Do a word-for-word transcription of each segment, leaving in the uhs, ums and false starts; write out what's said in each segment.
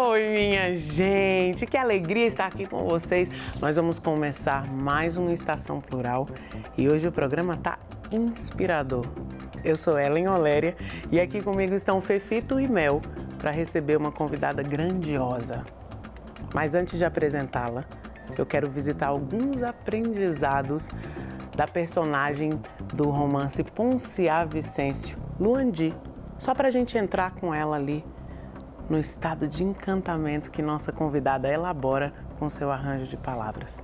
Oi, minha gente, que alegria estar aqui com vocês. Nós vamos começar mais uma Estação Plural e hoje o programa tá inspirador. Eu sou Ellen Oléria e aqui comigo estão Fefito e Mel para receber uma convidada grandiosa. Mas antes de apresentá-la, eu quero visitar alguns aprendizados da personagem do romance Ponciá Vicêncio, Luandi, só para a gente entrar com ela ali no estado de encantamento que nossa convidada elabora com seu arranjo de palavras.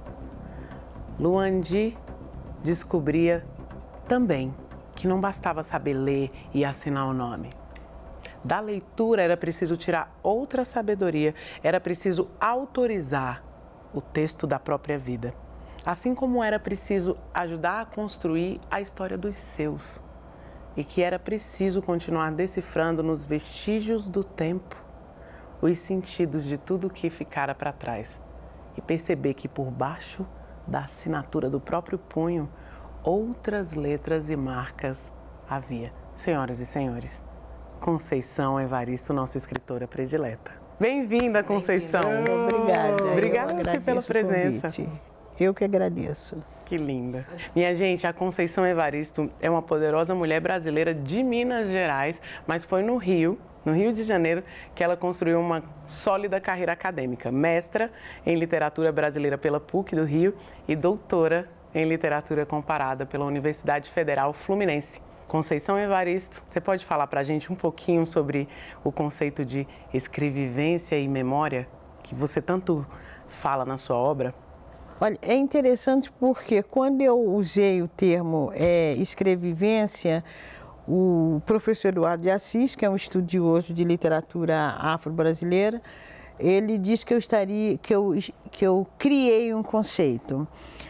Luandi descobria também que não bastava saber ler e assinar o nome. Da leitura era preciso tirar outra sabedoria, era preciso autorizar o texto da própria vida. Assim como era preciso ajudar a construir a história dos seus. E que era preciso continuar decifrando nos vestígios do tempo os sentidos de tudo que ficara para trás. E perceber que por baixo da assinatura do próprio punho, outras letras e marcas havia. Senhoras e senhores, Conceição Evaristo, nossa escritora predileta. Bem-vinda, Conceição. Obrigada. Obrigada a você pela presença. Eu que agradeço. Que linda. Minha gente, a Conceição Evaristo é uma poderosa mulher brasileira de Minas Gerais, mas foi no Rio, no Rio de Janeiro, que ela construiu uma sólida carreira acadêmica. Mestra em literatura brasileira pela P U C do Rio e doutora em literatura comparada pela Universidade Federal Fluminense. Conceição Evaristo, você pode falar para a gente um pouquinho sobre o conceito de escrevivência e memória, que você tanto fala na sua obra? Olha, é interessante porque quando eu usei o termo é, escrevivência, o professor Eduardo de Assis, que é um estudioso de literatura afro-brasileira, ele disse que eu estaria, que eu, que eu criei um conceito,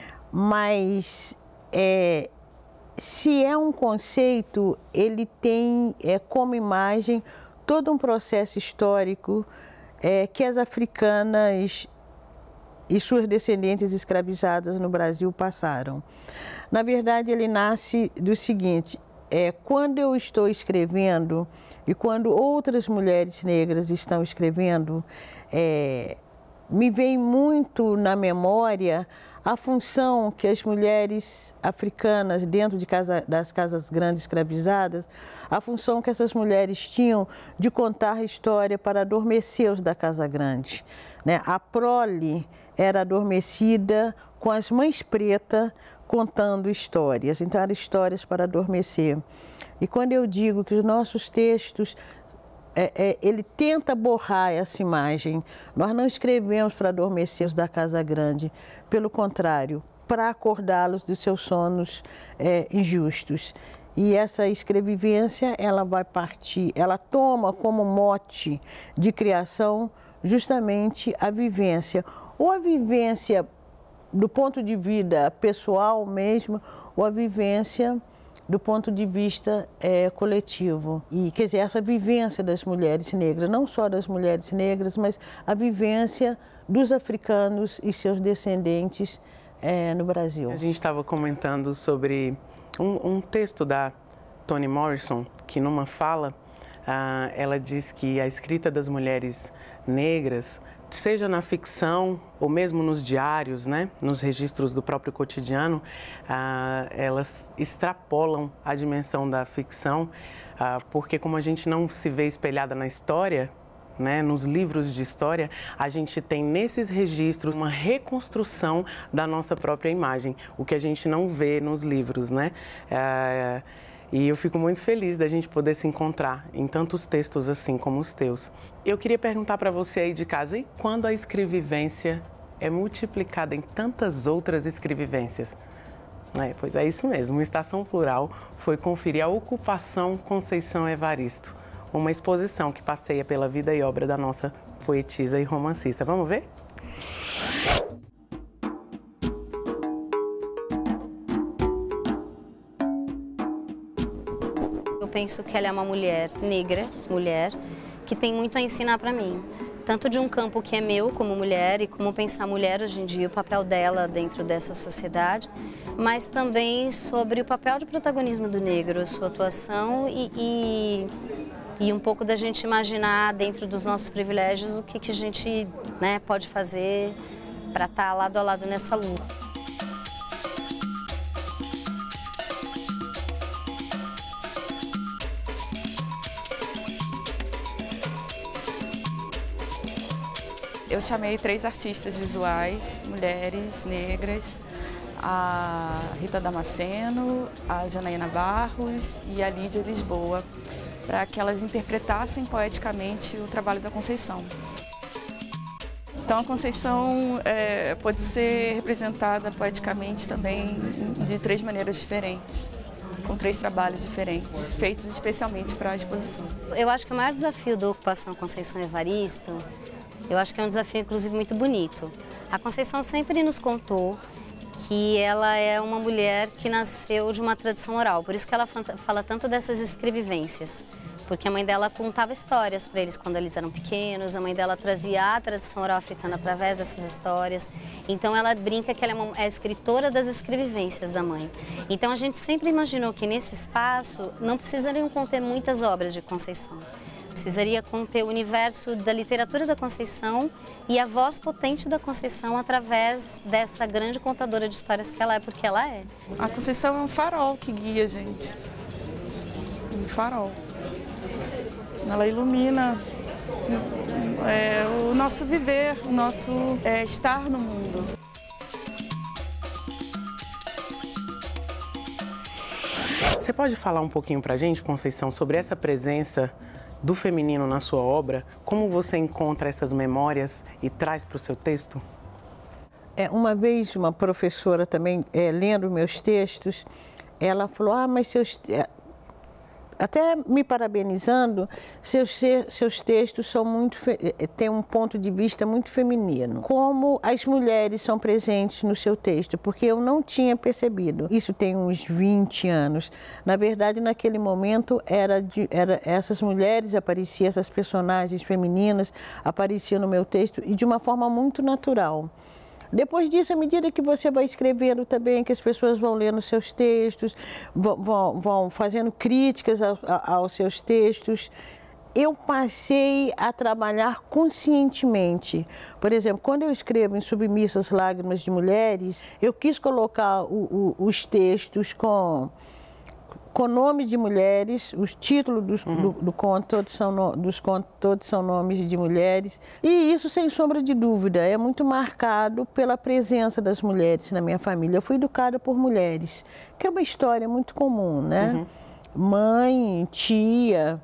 mas é, se é um conceito, ele tem é, como imagem todo um processo histórico é, que as africanas e suas descendentes escravizadas no Brasil passaram. Na verdade, ele nasce do seguinte, é, quando eu estou escrevendo e quando outras mulheres negras estão escrevendo, é, me vem muito na memória a função que as mulheres africanas dentro de casa, das casas grandes escravizadas, a função que essas mulheres tinham de contar a história para adormecer-os da casa grande, né? A prole era adormecida com as mães pretas contando histórias, então eram histórias para adormecer. E quando eu digo que os nossos textos, é, é, ele tenta borrar essa imagem, nós não escrevemos para adormecer-os da casa grande, pelo contrário, para acordá-los dos seus sonos é, injustos. E essa escrevivência, ela vai partir, ela toma como mote de criação justamente a vivência, ou a vivência do ponto de vista pessoal mesmo, ou a vivência do ponto de vista é, coletivo. E, quer dizer, essa vivência das mulheres negras, não só das mulheres negras, mas a vivência dos africanos e seus descendentes é, no Brasil. A gente estava comentando sobre um, um texto da Toni Morrison, que numa fala, ah, ela diz que a escrita das mulheres negras, seja na ficção ou mesmo nos diários, né, nos registros do próprio cotidiano, ah, elas extrapolam a dimensão da ficção, ah, porque como a gente não se vê espelhada na história, né, nos livros de história, a gente tem nesses registros uma reconstrução da nossa própria imagem, o que a gente não vê nos livros, né? Ah, E eu fico muito feliz da gente poder se encontrar em tantos textos assim como os teus. Eu queria perguntar para você aí de casa, e quando a escrevivência é multiplicada em tantas outras escrevivências? É, pois é isso mesmo, uma Estação Plural foi conferir a ocupação Conceição Evaristo, uma exposição que passeia pela vida e obra da nossa poetisa e romancista. Vamos ver? Eu penso que ela é uma mulher negra, mulher, que tem muito a ensinar para mim. Tanto de um campo que é meu como mulher e como pensar a mulher hoje em dia, o papel dela dentro dessa sociedade, mas também sobre o papel de protagonismo do negro, sua atuação e, e e um pouco da gente imaginar dentro dos nossos privilégios o que, que a gente, né, pode fazer para estar lado a lado nessa luta. Eu chamei três artistas visuais, mulheres negras, a Rita Damasceno, a Janaína Barros e a Lídia Lisboa, para que elas interpretassem poeticamente o trabalho da Conceição. Então a Conceição é, pode ser representada poeticamente também de três maneiras diferentes, com três trabalhos diferentes, feitos especialmente para a exposição. Eu acho que o maior desafio da Ocupação Conceição Evaristo, eu acho que é um desafio, inclusive, muito bonito. A Conceição sempre nos contou que ela é uma mulher que nasceu de uma tradição oral, por isso que ela fala tanto dessas escrevivências, porque a mãe dela contava histórias para eles quando eles eram pequenos, a mãe dela trazia a tradição oral africana através dessas histórias, então ela brinca que ela é, uma, é a escritora das escrevivências da mãe. Então a gente sempre imaginou que nesse espaço não precisariam conter muitas obras de Conceição. Precisaria conter o universo da literatura da Conceição e a voz potente da Conceição através dessa grande contadora de histórias que ela é, porque ela é. A Conceição é um farol que guia a gente, um farol. Ela ilumina é, o nosso viver, o nosso é, estar no mundo. Você pode falar um pouquinho pra gente, Conceição, sobre essa presença do feminino na sua obra? Como você encontra essas memórias e traz para o seu texto? É, uma vez uma professora também, é, lendo meus textos, ela falou, ah, mas seus... até me parabenizando, seus, seus textos são muito, têm um ponto de vista muito feminino. Como as mulheres são presentes no seu texto, porque eu não tinha percebido. Isso tem uns vinte anos. Na verdade, naquele momento, era de, era, essas mulheres apareciam, essas personagens femininas apareciam no meu texto e de uma forma muito natural. Depois disso, à medida que você vai escrevendo também, que as pessoas vão lendo seus textos, vão, vão fazendo críticas a, a, aos seus textos, eu passei a trabalhar conscientemente. Por exemplo, quando eu escrevo em Submissas Lágrimas de Mulheres, eu quis colocar o, o, os textos com... com nomes de mulheres, os títulos dos, uhum. do, do conto, todos são, no, dos contos, todos são nomes de mulheres. E isso, sem sombra de dúvida, é muito marcado pela presença das mulheres na minha família. Eu fui educada por mulheres, que é uma história muito comum, né? Uhum. Mãe, tia,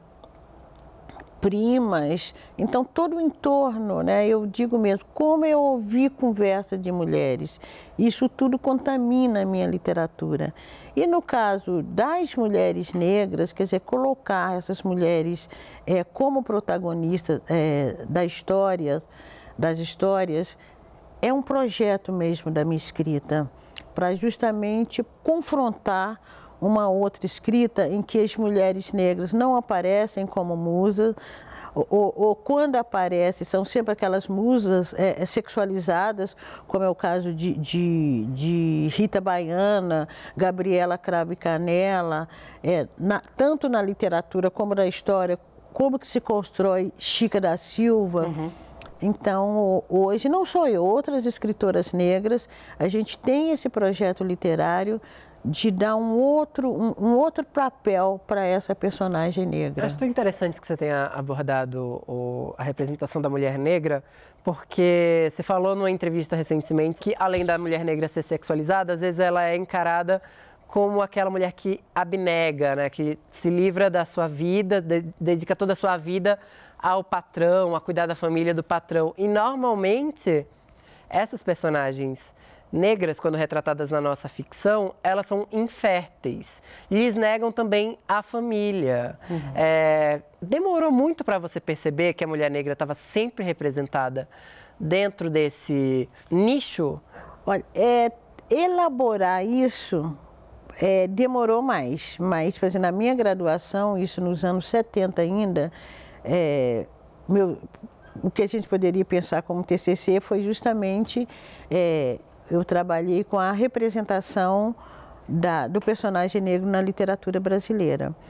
primas, então todo o entorno, né? Eu digo mesmo, como eu ouvi conversa de mulheres, isso tudo contamina a minha literatura. E no caso das mulheres negras, quer dizer, colocar essas mulheres é, como protagonistas é, da história, das histórias, é um projeto mesmo da minha escrita, para justamente confrontar uma outra escrita em que as mulheres negras não aparecem como musas, ou, ou, ou quando aparecem, são sempre aquelas musas é, sexualizadas, como é o caso de, de, de Rita Baiana, Gabriela Cravo e Canela, é, na, tanto na literatura como na história, como que se constrói Chica da Silva. Uhum. Então, hoje, não sou eu, outras escritoras negras, a gente tem esse projeto literário de dar um outro, um, um outro papel para essa personagem negra. Eu acho tão interessante que você tenha abordado o, a representação da mulher negra, porque você falou numa entrevista recentemente que, além da mulher negra ser sexualizada, às vezes ela é encarada como aquela mulher que abnega, né? Que se livra da sua vida, de, dedica toda a sua vida ao patrão, a cuidar da família do patrão. E, normalmente, essas personagens negras, quando retratadas na nossa ficção, elas são inférteis. Lhes negam também a família. Uhum. É, demorou muito para você perceber que a mulher negra estava sempre representada dentro desse nicho? Olha, é, elaborar isso é, demorou mais. Mas, por exemplo, na minha graduação, isso nos anos setenta ainda, é, meu, o que a gente poderia pensar como T C C foi justamente... É, eu trabalhei com a representação da, do personagem negro na literatura brasileira.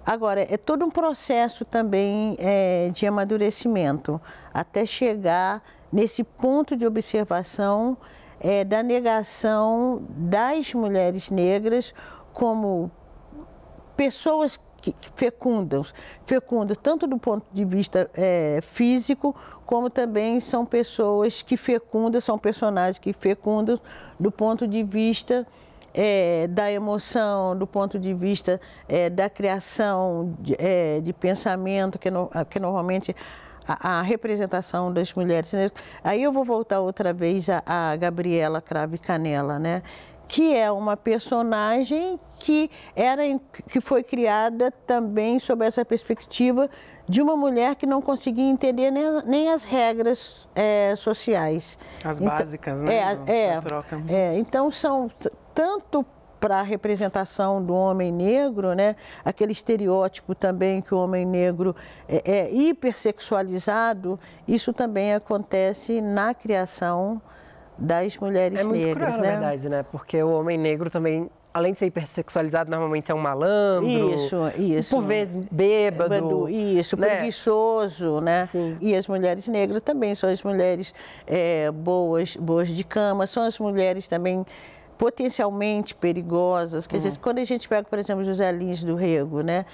Agora, é todo um processo também é, de amadurecimento, até chegar nesse ponto de observação é, da negação das mulheres negras como pessoas que fecundam, fecundam tanto do ponto de vista é, físico, como também são pessoas que fecundam, são personagens que fecundam do ponto de vista É, da emoção, do ponto de vista é, da criação de, é, de pensamento, que, no, que normalmente a, a representação das mulheres negras. Aí eu vou voltar outra vez a, a Gabriela Cravo e Canela, né? Que é uma personagem que, era, que foi criada também sob essa perspectiva de uma mulher que não conseguia entender nem, nem as regras é, sociais. As então, básicas, né? É, do, é, da troca. É, então são tanto para a representação do homem negro, né, aquele estereótipo também que o homem negro é, é hipersexualizado, isso também acontece na criação das mulheres negras. É muito negras, cruel, né? na verdade, né? Porque o homem negro também, além de ser hipersexualizado, normalmente é um malandro. Isso, isso. Por vezes bêbado. Bêbado, isso, né? preguiçoso, né? Sim. E as mulheres negras também são as mulheres é, boas, boas de cama, são as mulheres também potencialmente perigosas. Quer hum. dizer, quando a gente pega, por exemplo, José Lins do Rego, né?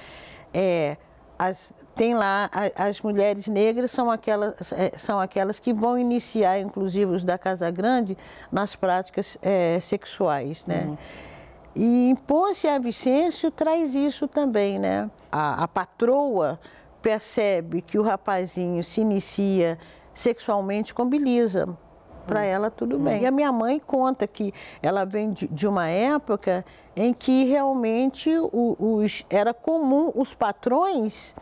É, as, tem lá, a, as mulheres negras são aquelas, é, são aquelas que vão iniciar, inclusive os da Casa Grande, nas práticas é, sexuais, né? Hum. E em Ponce a Vicêncio traz isso também, né? A, a patroa percebe que o rapazinho se inicia sexualmente com Belisa. Para ela, tudo bem. E a minha mãe conta que ela vem de, de uma época em que realmente o, os, era comum os patrões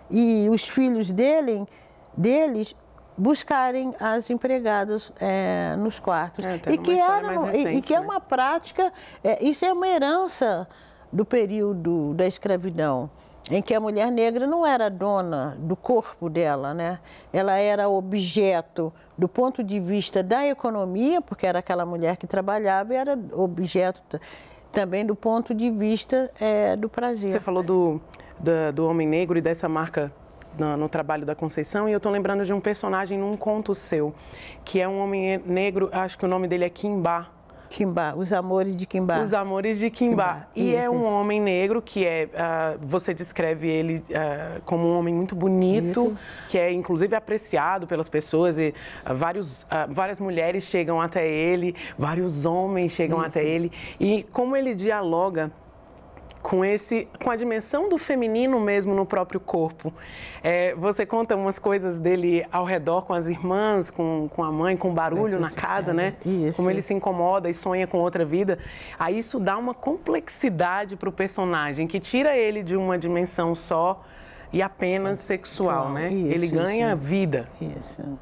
e os filhos dele, deles buscarem as empregadas é, nos quartos. É, e, que era, recente, e, e que é uma prática, é, isso é uma herança do período da escravidão, em que a mulher negra não era dona do corpo dela, né? Ela era objeto do ponto de vista da economia, porque era aquela mulher que trabalhava, e era objeto também do ponto de vista é, do prazer. Você falou do, do, do homem negro e dessa marca no, no trabalho da Conceição, e eu estou lembrando de um personagem num conto seu, que é um homem negro, acho que o nome dele é Quimbá. Quimbá, Os Amores de Quimbá. Os Amores de Quimbá. Quimbá. E Isso. é um homem negro que é, uh, você descreve ele uh, como um homem muito bonito, bonito, que é inclusive apreciado pelas pessoas, e uh, vários, uh, várias mulheres chegam até ele, vários homens chegam Isso. até ele, e como ele dialoga com, esse, com a dimensão do feminino mesmo no próprio corpo. É, você conta umas coisas dele ao redor com as irmãs, com, com a mãe, com barulho é, na casa, é, né? Isso. Como ele se incomoda e sonha com outra vida. Aí isso dá uma complexidade para o personagem, que tira ele de uma dimensão só e apenas sexual, Não, né? Isso, ele ganha isso. vida. Isso.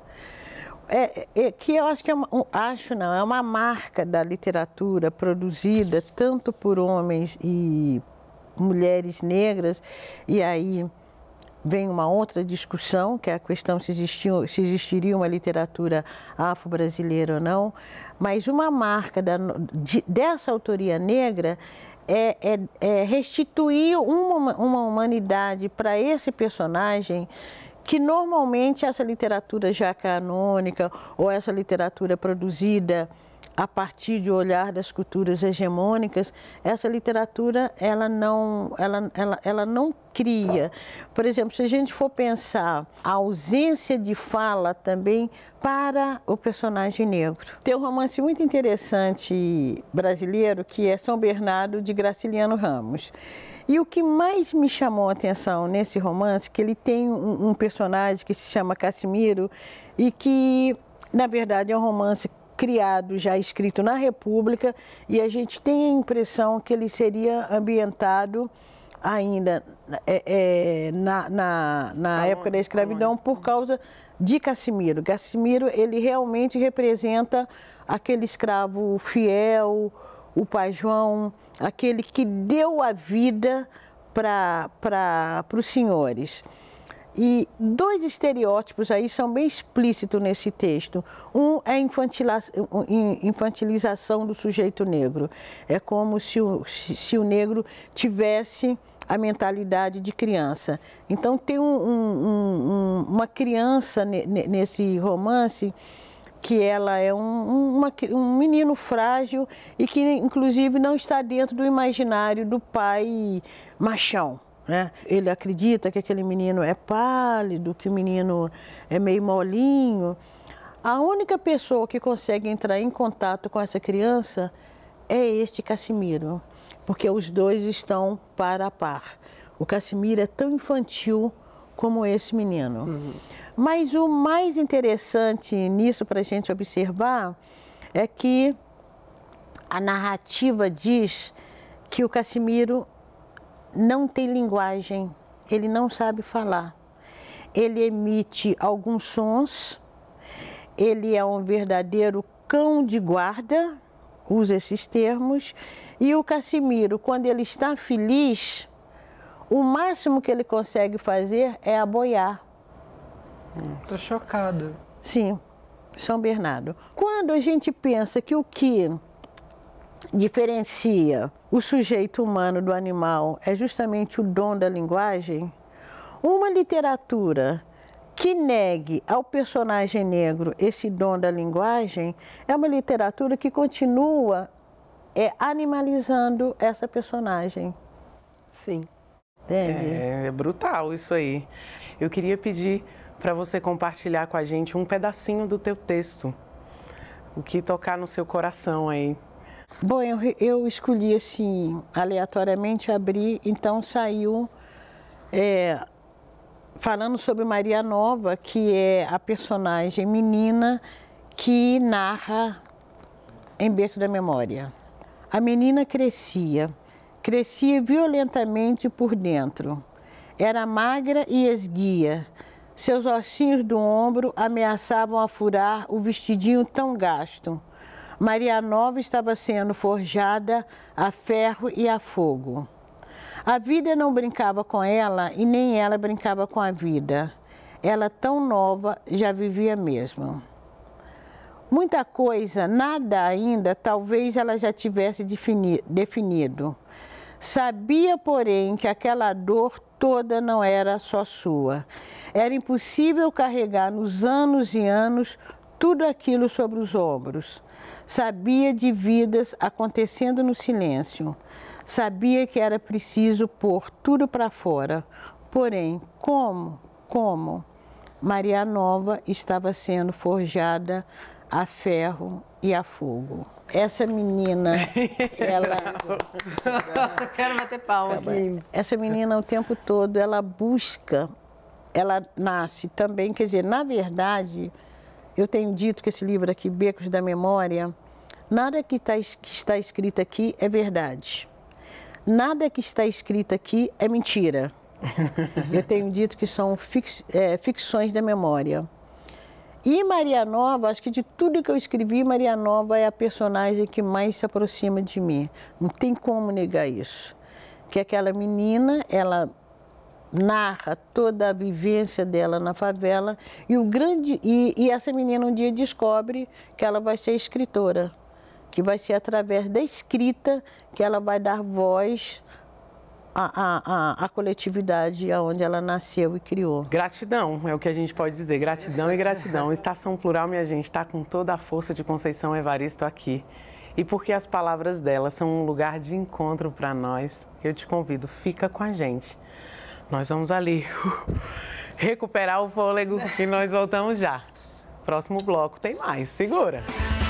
É, é, que eu acho que é uma, acho não, é uma marca da literatura produzida tanto por homens e mulheres negras, e aí vem uma outra discussão, que é a questão se, existiu, se existiria uma literatura afro-brasileira ou não, mas uma marca da, de, dessa autoria negra é, é, é restituir uma, uma humanidade para esse personagem, que normalmente essa literatura já canônica ou essa literatura produzida a partir de olhar das culturas hegemônicas, essa literatura ela não, ela, ela, ela não cria. Por exemplo, se a gente for pensar a ausência de fala também para o personagem negro. Tem um romance muito interessante brasileiro que é São Bernardo, de Graciliano Ramos. E o que mais me chamou a atenção nesse romance, que ele tem um, um personagem que se chama Cassimiro e que, na verdade, é um romance criado, já escrito na República, e a gente tem a impressão que ele seria ambientado ainda é, é, na, na, na época da escravidão por causa de Cassimiro. Cassimiro, ele realmente representa aquele escravo fiel, o pai João, aquele que deu a vida para para os senhores. E dois estereótipos aí são bem explícitos nesse texto. Um é a infantilização do sujeito negro. É como se o, se o negro tivesse a mentalidade de criança. Então tem um, um, um, uma criança nesse romance que ela é um, uma, um menino frágil e que inclusive não está dentro do imaginário do pai machão. Né? Ele acredita que aquele menino é pálido, que o menino é meio molinho. A única pessoa que consegue entrar em contato com essa criança é este Cassimiro, porque os dois estão par a par. O Cassimiro é tão infantil como esse menino. Uhum. Mas o mais interessante nisso para a gente observar é que a narrativa diz que o Cassimiro não tem linguagem, ele não sabe falar. Ele emite alguns sons, ele é um verdadeiro cão de guarda, usa esses termos, e o Cassimiro, quando ele está feliz, o máximo que ele consegue fazer é aboiar. Estou chocado. Sim, São Bernardo. Quando a gente pensa que o que diferencia o sujeito humano do animal é justamente o dom da linguagem, uma literatura que negue ao personagem negro esse dom da linguagem é uma literatura que continua é, animalizando essa personagem. Sim. Entende? É, é brutal isso aí. Eu queria pedir para você compartilhar com a gente um pedacinho do teu texto, o que tocar no seu coração aí. Bom, eu, eu escolhi assim, aleatoriamente abri, então saiu é, falando sobre Maria Nova, que é a personagem menina que narra em Becos da Memória. A menina crescia, crescia violentamente por dentro. Era magra e esguia. Seus ossinhos do ombro ameaçavam a furar o vestidinho tão gasto. Maria Nova estava sendo forjada a ferro e a fogo. A vida não brincava com ela e nem ela brincava com a vida. Ela, tão nova, já vivia mesmo. Muita coisa, nada ainda, talvez ela já tivesse definido. Sabia, porém, que aquela dor toda não era só sua. Era impossível carregar nos anos e anos tudo aquilo sobre os ombros. Sabia de vidas acontecendo no silêncio. Sabia que era preciso pôr tudo para fora. Porém, como? Como? Maria Nova estava sendo forjada a ferro e a fogo. Essa menina, ela... Nossa, eu quero bater palma aqui. Essa menina, o tempo todo, ela busca, ela nasce também, quer dizer, na verdade, eu tenho dito que esse livro aqui, Becos da Memória, nada que está, que está escrito aqui é verdade. Nada que está escrito aqui é mentira. Eu tenho dito que são fix, é, ficções da memória. E Maria Nova, acho que de tudo que eu escrevi, Maria Nova é a personagem que mais se aproxima de mim. Não tem como negar isso. Que aquela menina, ela narra toda a vivência dela na favela e, o grande, e, e essa menina um dia descobre que ela vai ser escritora, que vai ser através da escrita que ela vai dar voz à, à, à coletividade onde ela nasceu e criou. Gratidão, é o que a gente pode dizer, gratidão e gratidão. Estação Plural, minha gente, está com toda a força de Conceição Evaristo aqui. E porque as palavras dela são um lugar de encontro para nós, eu te convido, fica com a gente. Nós vamos ali uh, recuperar o fôlego e nós voltamos já. Próximo bloco tem mais, segura!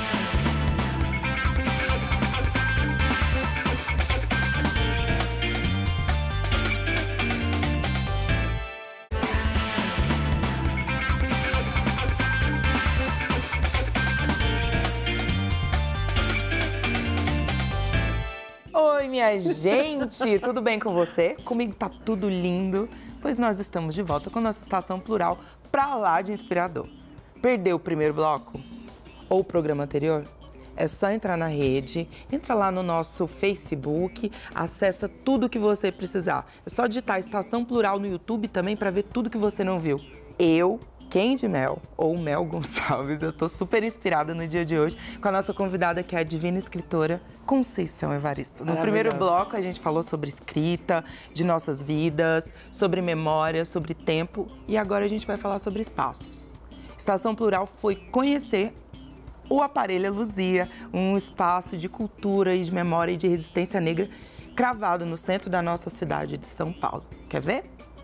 Oi, minha gente! Tudo bem com você? Comigo tá tudo lindo, pois nós estamos de volta com nossa Estação Plural pra lá de inspirador. Perdeu o primeiro bloco? Ou o programa anterior? É só entrar na rede, entra lá no nosso Facebook, acessa tudo que você precisar. É só digitar Estação Plural no YouTube também para ver tudo que você não viu. Eu Candy Mel, ou Mel Gonçalves. Eu tô super inspirada no dia de hoje com a nossa convidada, que é a divina escritora Conceição Evaristo. No primeiro bloco, a gente falou sobre escrita, de nossas vidas, sobre memória, sobre tempo, e agora a gente vai falar sobre espaços. Estação Plural foi conhecer o Aparelho Luzia, um espaço de cultura e de memória e de resistência negra cravado no centro da nossa cidade de São Paulo. Quer ver?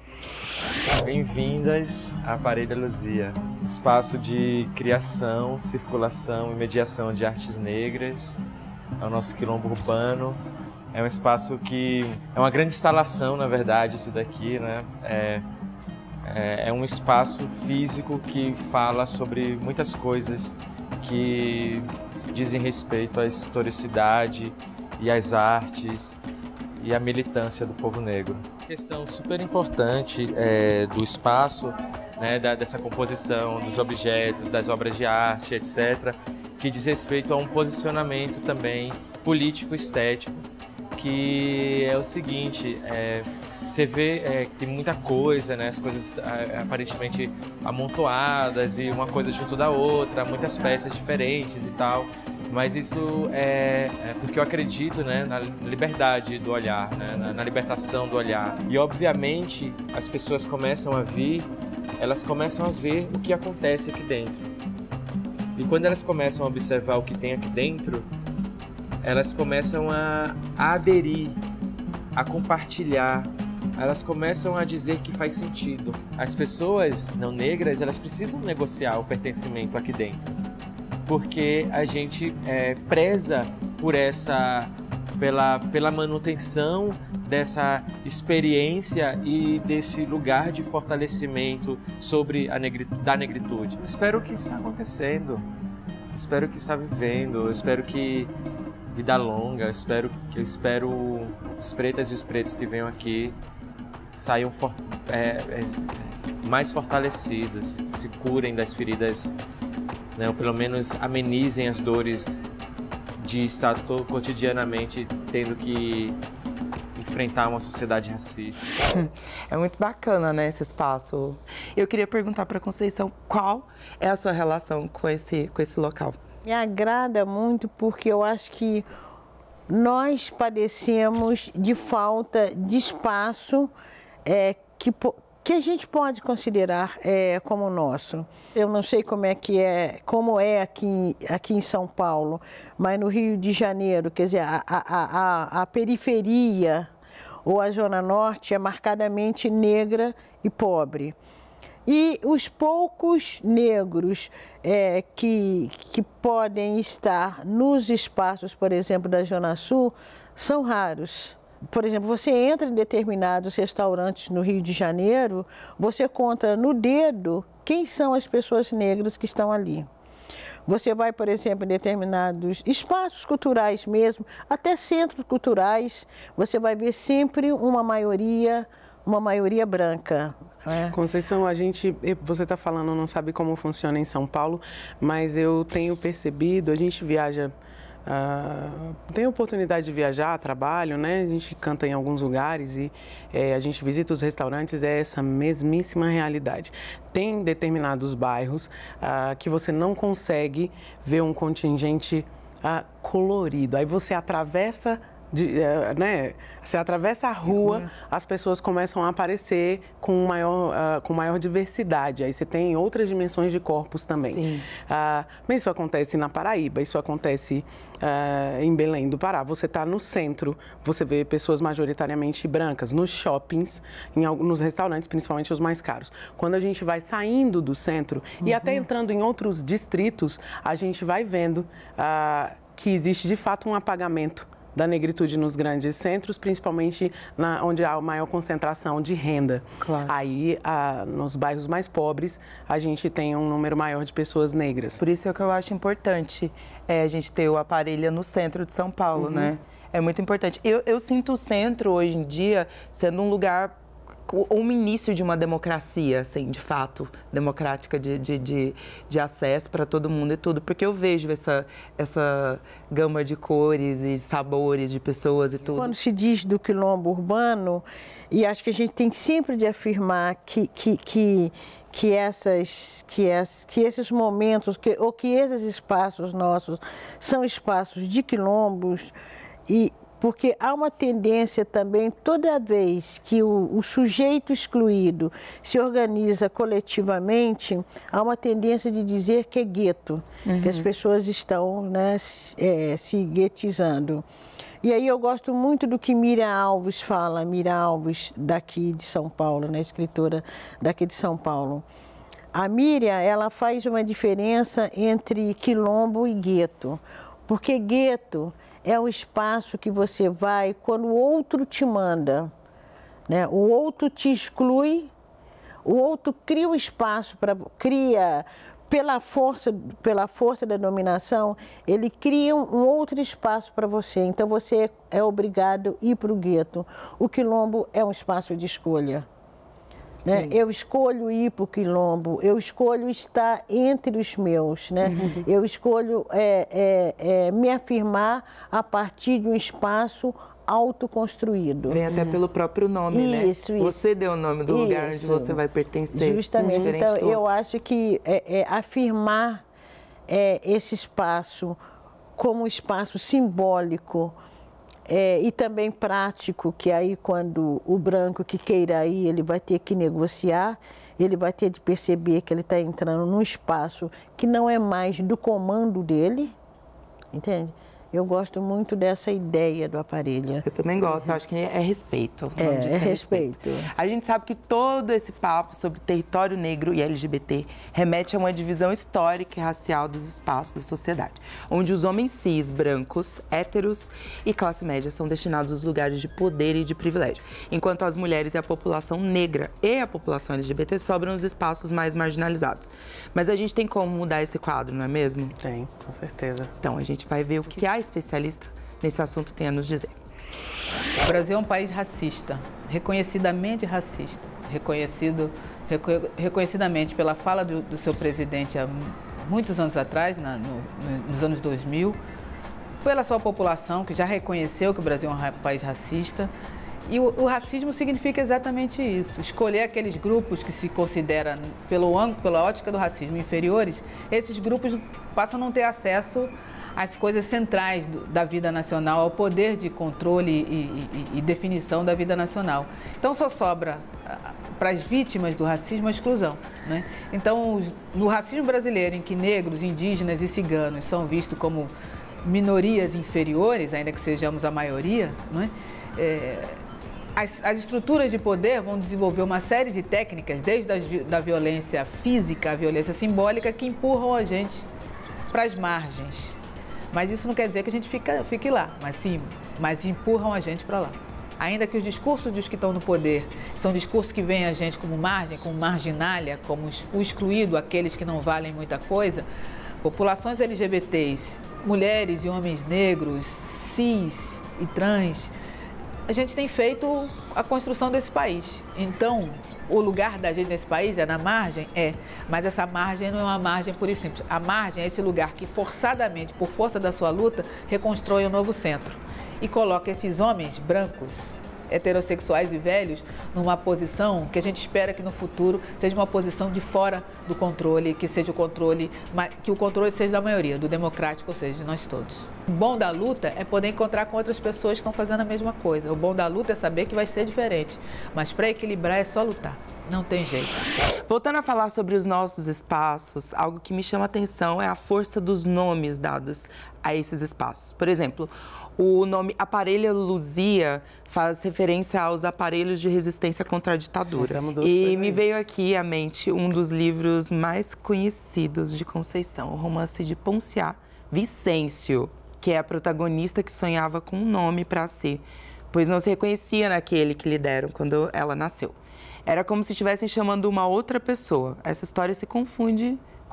Bem-vindas à Aparelho Luzia, espaço de criação, circulação e mediação de artes negras. É o nosso quilombo urbano. É um espaço que é uma grande instalação, na verdade, isso daqui, né? É, é, é um espaço físico que fala sobre muitas coisas que dizem respeito à historicidade e às artes e à militância do povo negro. Questão super importante é, do espaço, né, da, dessa composição, dos objetos, das obras de arte, etcétera, que diz respeito a um posicionamento também político-estético, que é o seguinte, é, você vê é, que tem muita coisa, né, as coisas é, aparentemente amontoadas e uma coisa junto da outra, muitas peças diferentes e tal. Mas isso é, é porque eu acredito, né, na liberdade do olhar, né, na, na libertação do olhar. E, obviamente, as pessoas começam a vir, elas começam a ver o que acontece aqui dentro. E quando elas começam a observar o que tem aqui dentro, elas começam a, a aderir, a compartilhar, elas começam a dizer que faz sentido. As pessoas não negras, elas precisam negociar o pertencimento aqui dentro, porque a gente é, preza por essa, pela, pela manutenção dessa experiência e desse lugar de fortalecimento sobre a negri, da negritude. Eu espero que está acontecendo, espero que está vivendo, eu espero que vida longa, eu espero que eu espero as pretas e os pretos que venham aqui saiam for, é, é, mais fortalecidos, se curem das feridas, né, ou pelo menos amenizem as dores de estar cotidianamente tendo que enfrentar uma sociedade racista. É muito bacana, né, esse espaço. Eu queria perguntar para a Conceição, qual é a sua relação com esse, com esse local? Me agrada muito porque eu acho que nós padecemos de falta de espaço é, que que a gente pode considerar é, como nosso. Eu não sei como é que é, como é aqui, aqui em São Paulo, mas no Rio de Janeiro, quer dizer, a, a, a, a periferia ou a Zona Norte é marcadamente negra e pobre. E os poucos negros é, que, que podem estar nos espaços, por exemplo, da Zona Sul, são raros. Por exemplo, você entra em determinados restaurantes no Rio de Janeiro, você conta no dedo quem são as pessoas negras que estão ali. Você vai, por exemplo, em determinados espaços culturais mesmo, até centros culturais, você vai ver sempre uma maioria, uma maioria branca. É. Conceição, a gente, você está falando, não sabe como funciona em São Paulo, mas eu tenho percebido, a gente viaja... Uh, tem oportunidade de viajar, trabalho, né? A gente canta em alguns lugares e é, a gente visita os restaurantes, é essa mesmíssima realidade. Tem determinados bairros uh, que você não consegue ver um contingente uh, colorido. Aí você atravessa, de, uh, né? Você atravessa a rua, uhum. As pessoas começam a aparecer com maior, uh, com maior diversidade. Aí você tem outras dimensões de corpos também. Uh, mas isso acontece na Paraíba, isso acontece uh, em Belém do Pará. Você está no centro, você vê pessoas majoritariamente brancas, nos shoppings, em, nos restaurantes, principalmente os mais caros. Quando a gente vai saindo do centro uhum. e até entrando em outros distritos, a gente vai vendo uh, que existe de fato um apagamento da negritude nos grandes centros, principalmente na, onde há a maior concentração de renda. Claro. Aí, a, nos bairros mais pobres, a gente tem um número maior de pessoas negras. Por isso é que eu acho importante é, a gente ter o Aparelho no centro de São Paulo, uhum. né? É muito importante. Eu, eu sinto o centro, hoje em dia, sendo um lugar um início de uma democracia, assim, de fato, democrática, de, de, de, de acesso para todo mundo e tudo, porque eu vejo essa, essa gama de cores e sabores de pessoas e tudo. Quando se diz do quilombo urbano, e acho que a gente tem sempre de afirmar que, que, que, que, essas, que, es, que esses momentos, que, ou que esses espaços nossos são espaços de quilombos, e porque há uma tendência também, toda vez que o, o sujeito excluído se organiza coletivamente, há uma tendência de dizer que é gueto, uhum. que as pessoas estão, né, é, se guetizando. E aí eu gosto muito do que Miriam Alves fala, Miriam Alves daqui de São Paulo, né, escritora daqui de São Paulo. A Miriam, ela faz uma diferença entre quilombo e gueto, porque gueto é um espaço que você vai quando o outro te manda, né? O outro te exclui, o outro cria um espaço para cria pela força pela força da dominação, ele cria um outro espaço para você. Então você é obrigado a ir para o gueto. O quilombo é um espaço de escolha. Né? Eu escolho ir para o quilombo, eu escolho estar entre os meus, né? Uhum. Eu escolho é, é, é, me afirmar a partir de um espaço autoconstruído. Vem até pelo próprio nome, isso, né? Isso, Você deu o nome do isso. lugar onde você vai pertencer. Justamente, então eu acho que é, é, afirmar é, esse espaço como um espaço simbólico, É, e também prático, que aí quando o branco que queira ir, ele vai ter que negociar, ele vai ter de perceber que ele está entrando num espaço que não é mais do comando dele, entende? Eu gosto muito dessa ideia do Aparelho. Eu também gosto, eu acho que é respeito. É, é respeito. A gente sabe que todo esse papo sobre território negro e L G B T remete a uma divisão histórica e racial dos espaços da sociedade, onde os homens cis, brancos, héteros e classe média são destinados aos lugares de poder e de privilégio, enquanto as mulheres e a população negra e a população L G B T sobram nos espaços mais marginalizados. Mas a gente tem como mudar esse quadro, não é mesmo? Tem, com certeza. Então, a gente vai ver o que a especialista nesse assunto tem a nos dizer. O Brasil é um país racista, reconhecidamente racista, reconhecido, reco, reconhecidamente pela fala do, do seu presidente há muitos anos atrás, na, no, nos anos dois mil, pela sua população, que já reconheceu que o Brasil é um país racista. E o, o racismo significa exatamente isso, escolher aqueles grupos que se consideram, pelo ângulo, pela ótica do racismo, inferiores. Esses grupos passam a não ter acesso às coisas centrais do, da vida nacional, ao poder de controle e, e, e definição da vida nacional. Então só sobra para as vítimas do racismo a exclusão, né? Então, os, no racismo brasileiro, em que negros, indígenas e ciganos são vistos como minorias inferiores, ainda que sejamos a maioria, não é? É, As, as estruturas de poder vão desenvolver uma série de técnicas, desde a da violência física à violência simbólica, que empurram a gente para as margens. Mas isso não quer dizer que a gente fica, fique lá, mas sim, mas empurram a gente para lá. Ainda que os discursos dos que estão no poder são discursos que veem a gente como margem, como marginália, como o excluído, aqueles que não valem muita coisa, populações L G B Ts, mulheres e homens negros, cis e trans, a gente tem feito a construção desse país. Então, o lugar da gente nesse país é na margem? É. Mas essa margem não é uma margem pura e simples. A margem é esse lugar que, forçadamente, por força da sua luta, reconstrói um novo centro. E coloca esses homens brancos, heterossexuais e velhos, numa posição que a gente espera que no futuro seja uma posição de fora do controle, que seja o controle, que o controle seja da maioria, do democrático, ou seja, de nós todos. O bom da luta é poder encontrar com outras pessoas que estão fazendo a mesma coisa. O bom da luta é saber que vai ser diferente. Mas para equilibrar é só lutar. Não tem jeito. Voltando a falar sobre os nossos espaços, algo que me chama a atenção é a força dos nomes dados a esses espaços. Por exemplo, o nome Aparelho Luzia faz referência aos aparelhos de resistência contra a ditadura. E me veio aqui à mente um dos livros mais conhecidos de Conceição, o romance de Ponciá, Vicêncio, que é a protagonista que sonhava com um nome para si, pois não se reconhecia naquele que lhe deram quando ela nasceu. Era como se estivessem chamando uma outra pessoa. Essa história se confunde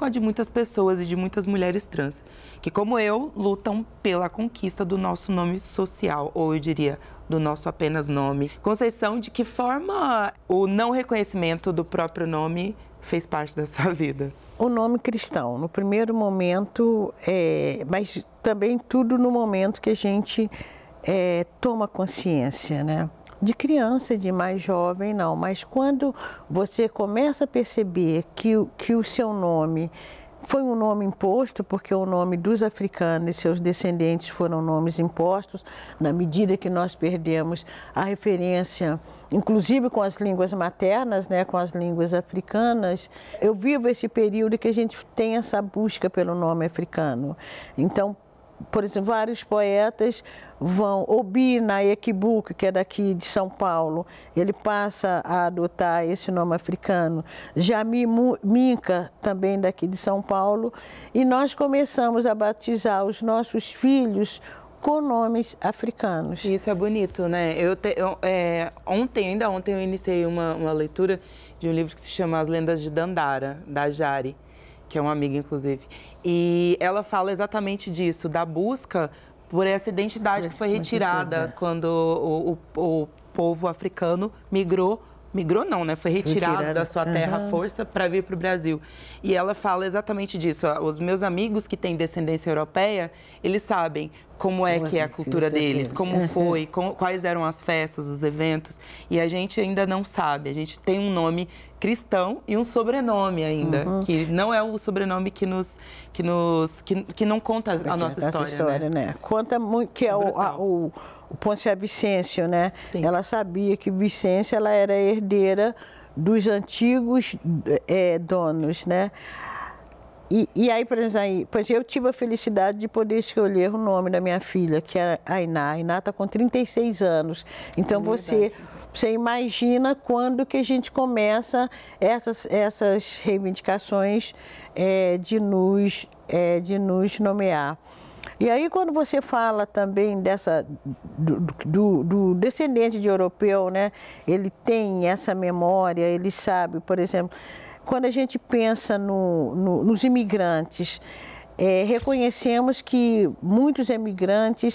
com a de muitas pessoas e de muitas mulheres trans, que, como eu, lutam pela conquista do nosso nome social, ou eu diria, do nosso apenas nome. Conceição, de que forma o não reconhecimento do próprio nome fez parte da sua vida? O nome cristão, no primeiro momento, é, mas também tudo no momento que a gente é, toma consciência, né? De criança, de mais jovem, não. Mas quando você começa a perceber que, que o seu nome foi um nome imposto, porque o nome dos africanos e seus descendentes foram nomes impostos, na medida que nós perdemos a referência, inclusive com as línguas maternas, né, com as línguas africanas. Eu vivo esse período que a gente tem essa busca pelo nome africano. Então, por exemplo, vários poetas vão... Obi Nayekibuke, que é daqui de São Paulo, ele passa a adotar esse nome africano. Jami Minka, também daqui de São Paulo. E nós começamos a batizar os nossos filhos com nomes africanos. Isso é bonito, né? Eu, te, eu é, ontem, ainda ontem, eu iniciei uma, uma leitura de um livro que se chama As Lendas de Dandara, da Jari, que é uma amiga, inclusive. E ela fala exatamente disso, da busca por essa identidade que foi retirada quando o, o, o povo africano migrou. Migrou não, né? Foi retirado Retirada. da sua terra à força para vir para o Brasil. E ela fala exatamente disso. Os meus amigos que têm descendência europeia, eles sabem como é que é a cultura deles, como foi, como, quais eram as festas, os eventos. E a gente ainda não sabe. A gente tem um nome cristão e um sobrenome ainda, uhum. que não é o sobrenome que nos que nos que, que não conta a nossa história, história né? né? Conta muito que é o, a, o o Poncia Vicêncio, né? Sim. Ela sabia que Vicência ela era herdeira dos antigos é, donos, né? E, e aí, por exemplo, pois eu tive a felicidade de poder escolher o nome da minha filha, que é a Ainá. A Ainá está com trinta e seis anos. Então, é você, você imagina quando que a gente começa essas, essas reivindicações é, de, nos, é, de nos nomear. E aí, quando você fala também dessa, do, do, do descendente de europeu, né? Ele tem essa memória, ele sabe, por exemplo, quando a gente pensa no, no, nos imigrantes, é, reconhecemos que muitos imigrantes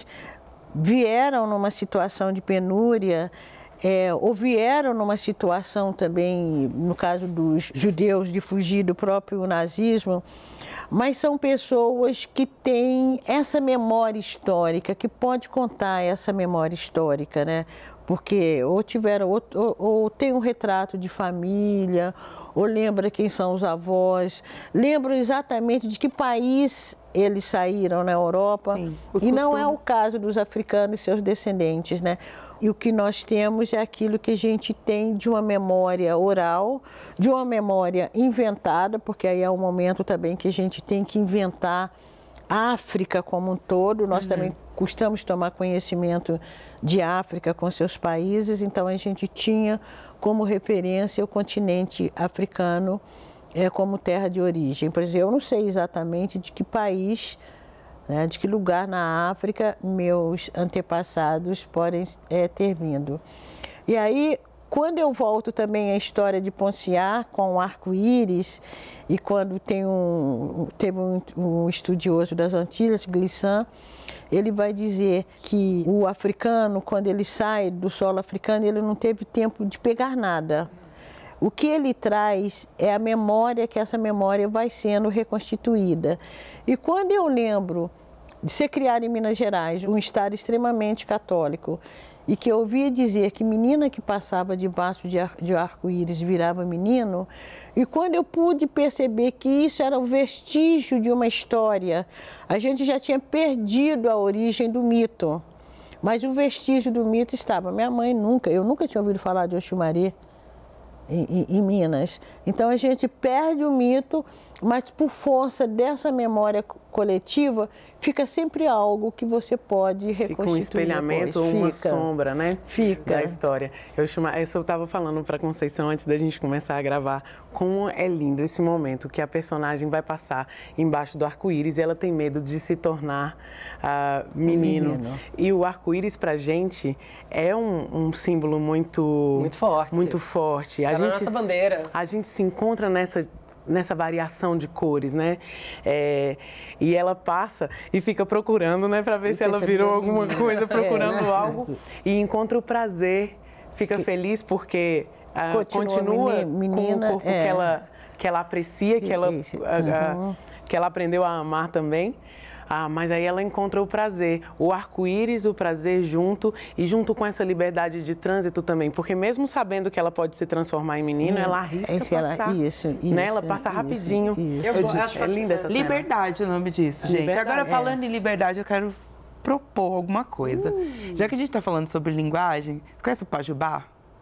vieram numa situação de penúria, é, ou vieram numa situação também, no caso dos judeus, de fugir do próprio nazismo, mas são pessoas que têm essa memória histórica, que pode contar essa memória histórica, né? Porque ou tiveram, ou, ou, ou tem um retrato de família, ou lembra quem são os avós, lembram exatamente de que país eles saíram na Europa. Sim, e costumes. Não é o caso dos africanos e seus descendentes, né? E o que nós temos é aquilo que a gente tem de uma memória oral, de uma memória inventada, porque aí é um momento também que a gente tem que inventar a África como um todo. Nós uhum. também costumamos tomar conhecimento de África com seus países, então a gente tinha como referência o continente africano é, como terra de origem. Por exemplo, eu não sei exatamente de que país, né, de que lugar na África meus antepassados podem é, ter vindo. E aí, quando eu volto também à história de Ponciar com o arco-íris, e quando tem um, teve um, um estudioso das Antilhas, Glissant, ele vai dizer que o africano, quando ele sai do solo africano, ele não teve tempo de pegar nada. O que ele traz é a memória, que essa memória vai sendo reconstituída. E quando eu lembro de ser criado em Minas Gerais, um estado extremamente católico, e que eu ouvia dizer que menina que passava debaixo de, ar, de arco-íris virava menino, e quando eu pude perceber que isso era o vestígio de uma história, a gente já tinha perdido a origem do mito, mas o vestígio do mito estava. Minha mãe nunca, eu nunca tinha ouvido falar de Oxumaré em, em, em Minas. Então a gente perde o mito, mas por força dessa memória coletiva, fica sempre algo que você pode reconstituir. Fica um espelhamento ou uma sombra, né? Fica. Da história. Eu estava falando para Conceição antes da gente começar a gravar, como é lindo esse momento que a personagem vai passar embaixo do arco-íris e ela tem medo de se tornar uh, menino. menino. E o arco-íris pra gente é um, um símbolo muito... Muito forte. Muito forte. Tá a na gente, nossa bandeira. A gente se encontra nessa... nessa variação de cores, né? É, e ela passa e fica procurando, né, para ver se ela virou alguma coisa, procurando é, né? algo, e encontra o prazer, fica feliz porque ah, continua, continua menina, com o corpo é. que, ela, que ela aprecia, que ela, uhum. a, a, que ela aprendeu a amar também. Ah, mas aí ela encontra o prazer, o arco-íris, o prazer junto e junto com essa liberdade de trânsito também, porque mesmo sabendo que ela pode se transformar em menino, é, ela arrisca esse passar, ela, isso, isso, né? Ela passa isso, rapidinho. Isso. Eu, eu digo, acho é linda essa cena. Liberdade é o nome disso, gente. Liberdade, Agora, falando é. em liberdade, eu quero propor alguma coisa. Uh. Já que a gente está falando sobre linguagem, você conhece o Pajubá?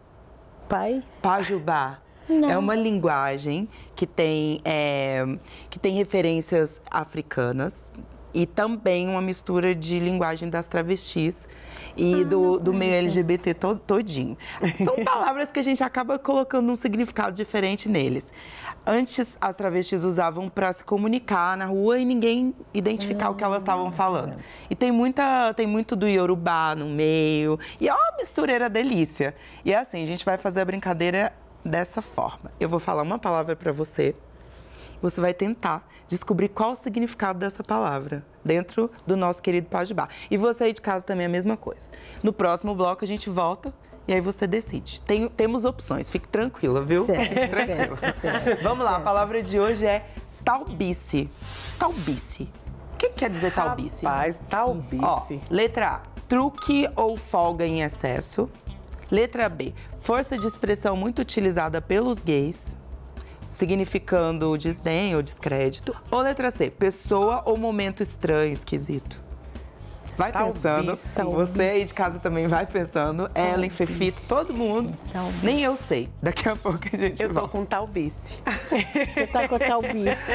Pai? Pajubá. Não. É uma linguagem que tem, é, que tem referências africanas e também uma mistura de linguagem das travestis e ah, do, do meio L G B T to, todinho. São palavras que a gente acaba colocando um significado diferente neles. Antes, as travestis usavam para se comunicar na rua e ninguém identificar hum, o que elas estavam falando. E tem, muita, tem muito do Yorubá no meio, e é uma mistureira delícia. E é assim, a gente vai fazer a brincadeira dessa forma. Eu vou falar uma palavra para você, você vai tentar descobrir qual o significado dessa palavra dentro do nosso querido Pajubá. E você aí de casa também é a mesma coisa. No próximo bloco a gente volta e aí você decide. Tem, temos opções, fique tranquila, viu? Certo, Fique tranquila. Certo, certo, Vamos lá, certo. a palavra de hoje é talbice. Talbice. O que quer dizer talbice? Rapaz, talbice. Ó, letra A, truque ou folga em excesso. Letra B, força de expressão muito utilizada pelos gays, significando desdém ou descrédito. Ou letra C, pessoa ou momento estranho, esquisito. Vai Talbice, pensando, talbice. Você aí de casa também vai pensando, talbice. Ellen, Fefito, todo mundo. Talbice. Nem eu sei, daqui a pouco a gente Eu tô volta. com talbice. Você tá com talbice.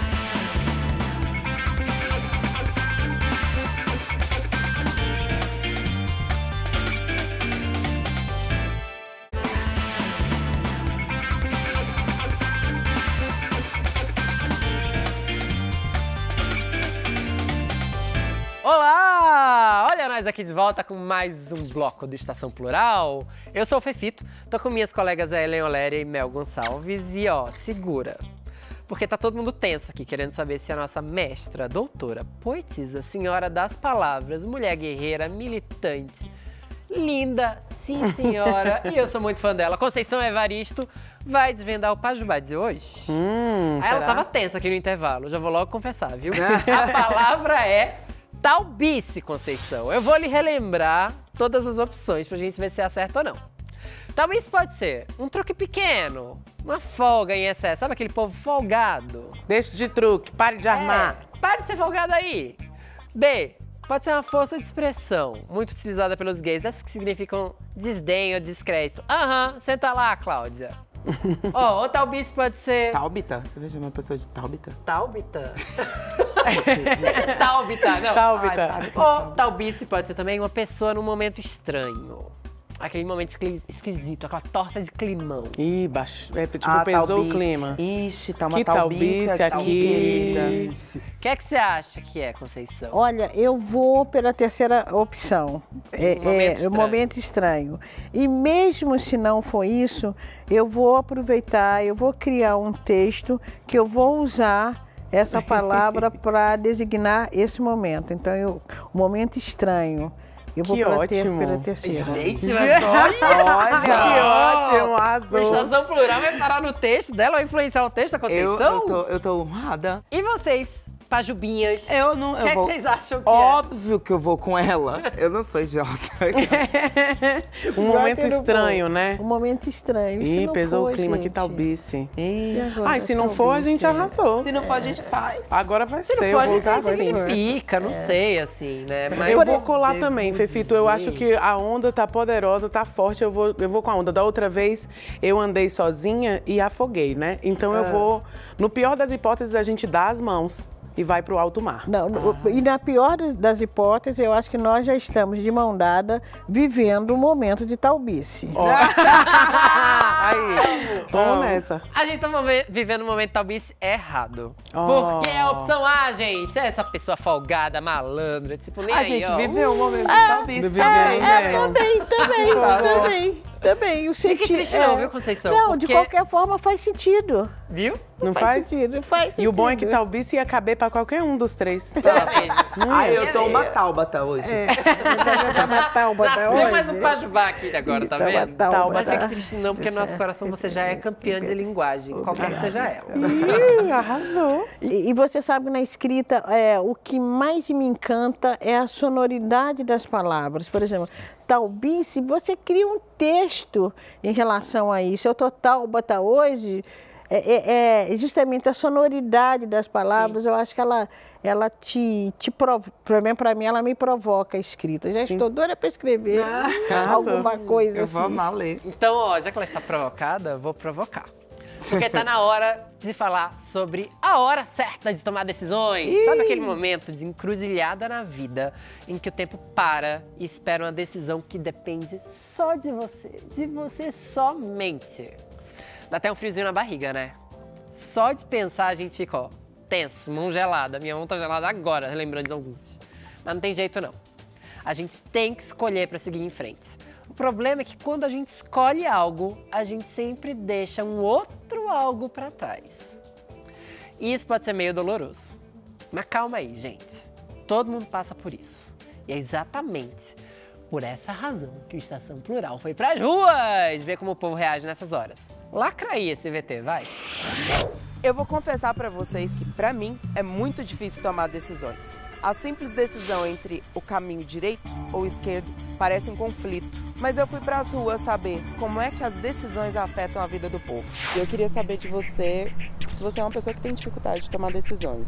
Olá! Olha nós aqui de volta com mais um bloco do Estação Plural. Eu sou o Fefito, tô com minhas colegas Ellen Oléria e Mel Gonçalves e ó, segura. Porque tá todo mundo tenso aqui, querendo saber se a nossa mestra, doutora, poetisa, senhora das palavras, mulher guerreira, militante, linda, sim senhora, e eu sou muito fã dela, Conceição Evaristo, vai desvendar o Pajubá de hoje. Hum, Aí ela será? tava tensa aqui no intervalo, já vou logo confessar, viu? A palavra é talbice, Conceição. Eu vou lhe relembrar todas as opções pra gente ver se acerta ou não. Talbice pode ser um truque pequeno, uma folga em excesso, sabe aquele povo folgado? Deixa de truque, pare de armar. É, pare de ser folgado aí. B, pode ser uma força de expressão, muito utilizada pelos gays, dessas que significam desdém ou descrédito. Aham, senta lá, Cláudia. Ó, oh, o talbice pode ser... Talbita? Você vai chamar uma pessoa de Talbita? Talbita? Esse Talbita, não. Talbita. Ou talbice pode ser também uma pessoa num momento estranho. Aquele momento esqui- esquisito, aquela torta de climão. Ih, baixo. É, tipo, Ah, pesou talbice. o clima. Ixi, tá uma Que talbice, talbice aqui. querida. O que é que você acha que é, Conceição? Olha, eu vou pela terceira opção. É, Um momento é, estranho. um momento estranho. E mesmo se não for isso, eu vou aproveitar, eu vou criar um texto que eu vou usar essa palavra para designar esse momento. Então, eu, um momento estranho. Eu vou Que pela, ter, ótimo. pela terceira. Gente, mas olha! Que ótimo, arrasou. A Estação Plural vai parar no texto dela, vai influenciar o texto da Eu, Conceição? eu, tô, eu tô honrada. E vocês, pajubinhas? Eu não. O eu que é que vou... vocês acham que Óbvio que eu vou com ela. Eu não sou idiota. Um momento Eu não vou. estranho, né? Um momento estranho. E se Ih, não pesou for, o clima, que gente? talbice. E agora, Ai, se não for, a gente talbice? arrasou. Se não for, a gente faz. Agora vai ser, não eu pode vou usar ser assim. significa, não sei, assim, né? Mas Eu vou colar devo também, Fefito. Eu dizer- acho que a onda tá poderosa, tá forte. Eu vou, eu vou com a onda. Da outra vez, eu andei sozinha e afoguei, né? Então eu vou... No pior das hipóteses, a gente dá as mãos e vai pro alto mar. Não, no- e na pior das hipóteses, eu acho que nós já estamos de mão dada vivendo um momento de talbice. Ó. Aí, vamos nessa. A gente tá momen- vivendo um momento talbice errado. Oh. Porque é a opção A, gente. É essa pessoa folgada, malandra, tipo, nem A aí, gente ó. viveu um momento de talbice Viveu, também. né? Também, também, Tá bom. também. também. O sentido, Fique triste não, viu, Conceição? Não, porque... de qualquer forma faz sentido. Viu? Não, não faz? faz? Sentido, faz sentido. E o bom é que Taubice ia caber pra qualquer um dos três. Ah, eu tô uma Taubata hoje. É. Uma Taubata Nasceu hoje. mais um Pajubá aqui agora, tá vendo? Taubata. Não fique triste não, porque no nosso coração você já é campeã de linguagem, qualquer que seja ela. Ih, arrasou. E, e você sabe, na escrita, é, o que mais me encanta é a sonoridade das palavras. Por exemplo, Taubice, você cria um texto em relação a isso. Eu tô Taubata hoje, é, é, é justamente a sonoridade das palavras. Sim. Eu acho que ela, ela te, te provoca, para mim, ela me provoca a escrita. Já Sim. estou doida para escrever ah, alguma coisa eu assim. Eu vou amar ler. Então, ó, já que ela está provocada, vou provocar. Porque tá na hora de falar sobre a hora certa de tomar decisões. Ih. Sabe aquele momento de encruzilhada na vida em que o tempo para e espera uma decisão que depende só de você, de você somente. Dá até um friozinho na barriga, né? Só de pensar a gente fica, ó, tenso, mão gelada. Minha mão tá gelada agora, lembrando de alguns. Mas não tem jeito não. A gente tem que escolher para seguir em frente. O problema é que quando a gente escolhe algo, a gente sempre deixa um outro algo para trás. E isso pode ser meio doloroso. Mas calma aí, gente. Todo mundo passa por isso. E é exatamente por essa razão que o Estação Plural foi pras ruas ver como o povo reage nessas horas. Lacra aí esse V T, vai. Eu vou confessar para vocês que, para mim, é muito difícil tomar decisões. A simples decisão entre o caminho direito ou esquerdo parece um conflito. Mas eu fui para as ruas saber como é que as decisões afetam a vida do povo. E eu queria saber de você se você é uma pessoa que tem dificuldade de tomar decisões.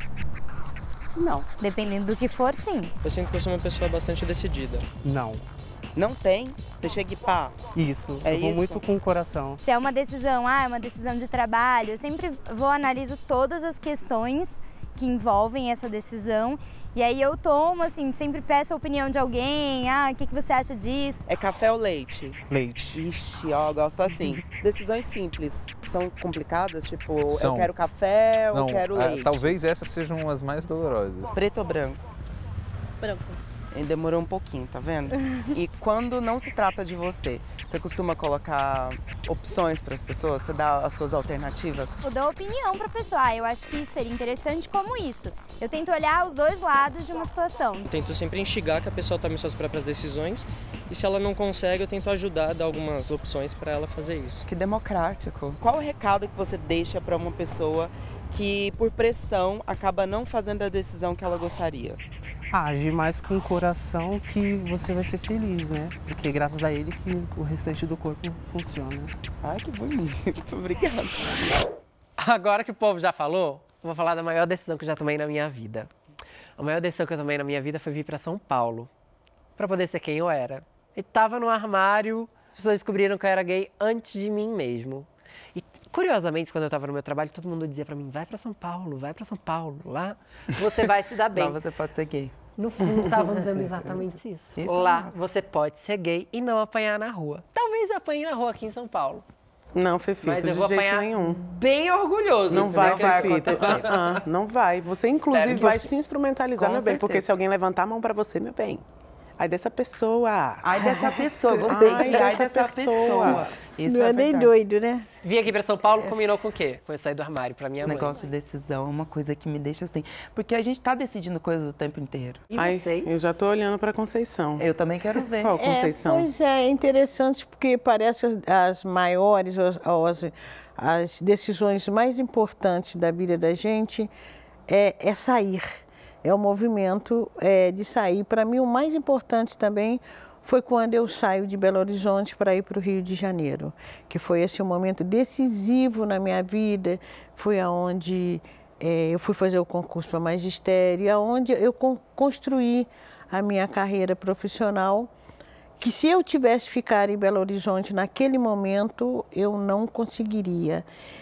Não. Dependendo do que for, sim. Eu sinto que eu sou uma pessoa bastante decidida. Não. Não tem? Você chega e pá? Isso, é eu vou isso? muito com o coração. Se é uma decisão, ah, é uma decisão de trabalho, eu sempre vou analiso todas as questões que envolvem essa decisão. E aí eu tomo, assim, sempre peço a opinião de alguém, ah, o que, que você acha disso? É café ou leite? Leite. Ixi, ó, eu gosto assim. Decisões simples são complicadas? Tipo, São. eu quero café ou Não, eu quero ah, leite? talvez essas sejam as mais dolorosas. Preto ou branco? Branco. Demorou um pouquinho, tá vendo? E quando não se trata de você, você costuma colocar opções para as pessoas? Você dá as suas alternativas? Eu dou opinião para a pessoa. Ah, eu acho que isso seria interessante como isso. Eu tento olhar os dois lados de uma situação. Eu tento sempre instigar que a pessoa tome suas próprias decisões e se ela não consegue, eu tento ajudar, dar algumas opções para ela fazer isso. Que democrático. Qual o recado que você deixa para uma pessoa que, por pressão, acaba não fazendo a decisão que ela gostaria? Ah, agir mais com o coração que você vai ser feliz, né? Porque graças a ele que o restante do corpo funciona. Ai, que bonito. Obrigada. Agora que o povo já falou, eu vou falar da maior decisão que eu já tomei na minha vida. A maior decisão que eu tomei na minha vida foi vir para São Paulo, para poder ser quem eu era. E tava no armário, as pessoas descobriram que eu era gay antes de mim mesmo. E curiosamente, quando eu estava no meu trabalho, todo mundo dizia para mim, vai para São Paulo, vai para São Paulo, lá você vai se dar bem. Lá você pode ser gay. No fundo, estavam dizendo exatamente isso. isso lá é você pode ser gay e não apanhar na rua. Talvez eu apanhe na rua aqui em São Paulo. Não, Fefito, mas eu de vou jeito apanhar nenhum. Bem orgulhoso. Não vai, não vai Fefito. acontecer. Ah, não vai. Você, inclusive, vai se instrumentalizar, Com meu bem. certeza. Porque se alguém levantar a mão pra você, meu bem, ai dessa pessoa. Ai dessa pessoa, gostei Ai, de ai dessa dessa pessoa. pessoa. Isso Não é é nem verdade. doido, né? Vim aqui pra São Paulo, combinou com o quê? Com eu sair do armário pra minha Esse mãe. negócio de decisão é uma coisa que me deixa assim. Porque a gente tá decidindo coisas o tempo inteiro. E Ai, vocês? eu já tô olhando pra Conceição. Eu também quero ver. Qual Conceição? É, pois é, é interessante porque parece as, as maiores, as, as, as decisões mais importantes da vida da gente é, é sair. É o movimento é, de sair. Para mim, o mais importante também foi quando eu saio de Belo Horizonte para ir para o Rio de Janeiro, que foi esse um momento decisivo na minha vida, foi aonde é, eu fui fazer o concurso para magistério, aonde eu con construí a minha carreira profissional, que se eu tivesse ficado em Belo Horizonte naquele momento, eu não conseguiria.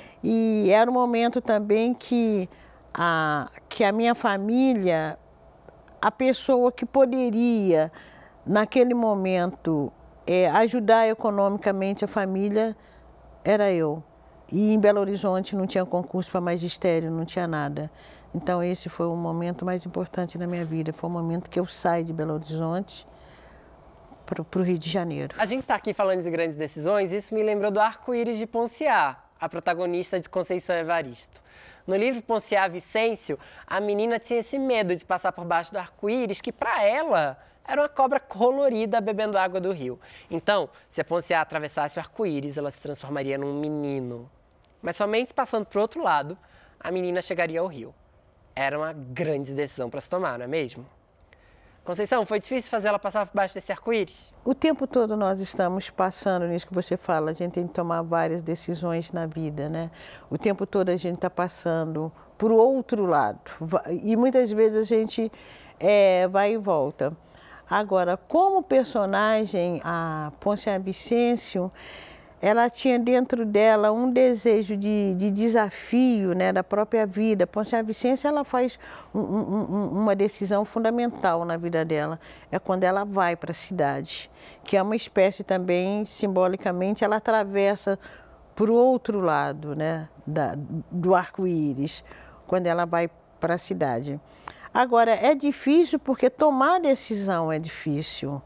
E era um momento também que a, que a minha família, a pessoa que poderia naquele momento, é, ajudar economicamente a família era eu. E em Belo Horizonte não tinha concurso para magistério, não tinha nada. Então esse foi o momento mais importante na minha vida. Foi o momento que eu saí de Belo Horizonte para o Rio de Janeiro. A gente está aqui falando de grandes decisões, e isso me lembrou do Arco-Íris de Ponciá, a protagonista de Conceição Evaristo. No livro Ponciá Vicêncio, a menina tinha esse medo de passar por baixo do arco-íris, que para ela era uma cobra colorida bebendo água do rio. Então, se a Ponciá atravessasse o arco-íris, ela se transformaria num menino. Mas somente passando para o outro lado, a menina chegaria ao rio. Era uma grande decisão para se tomar, não é mesmo? Conceição, foi difícil fazer ela passar por baixo desse arco-íris? O tempo todo nós estamos passando nisso que você fala, a gente tem que tomar várias decisões na vida, né? O tempo todo a gente está passando por outro lado e muitas vezes a gente é, vai e volta. Agora, como personagem, a Ponciá Vicêncio, ela tinha dentro dela um desejo de, de desafio, né, da própria vida. Ponciá Vicêncio, ela faz um, um, uma decisão fundamental na vida dela. É quando ela vai para a cidade, que é uma espécie também, simbolicamente, ela atravessa para o outro lado, né, da, do arco-íris, quando ela vai para a cidade. Agora, é difícil porque tomar decisão é difícil.